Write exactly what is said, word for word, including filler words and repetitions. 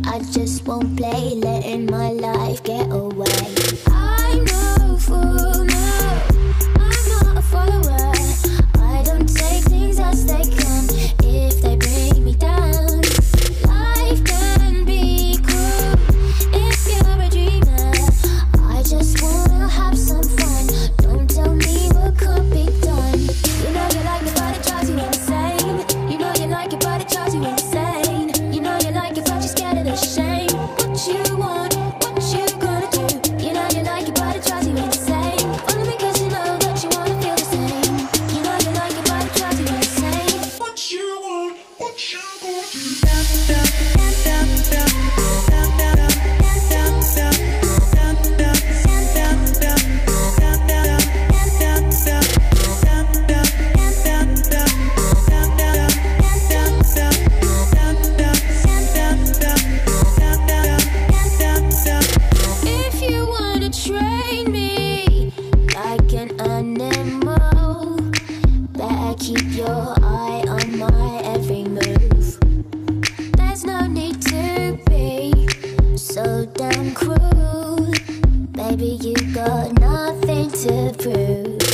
I just won't play, letting my life get away. I'm no fool, no, I'm not a follower. I don't take things as they come if they bring me down. Life can be cruel if you're a dreamer. I just wanna have some fun. Don't tell me what could be done. You know you like it, but it drives you insane. You know you like it, but it drives you insane. You know you like it, but you're scared of the shame. What you want, what you gonna do? You know you like it, but it drives you insane. Follow me 'cause you know that you wanna feel the same. You know you like it, but it drives you insane. What you want, what you gonna do? If you wanna train me like an animal, better keep your eye on my every move. There's no need to be so damn cruel. Baby, you got nothing to prove.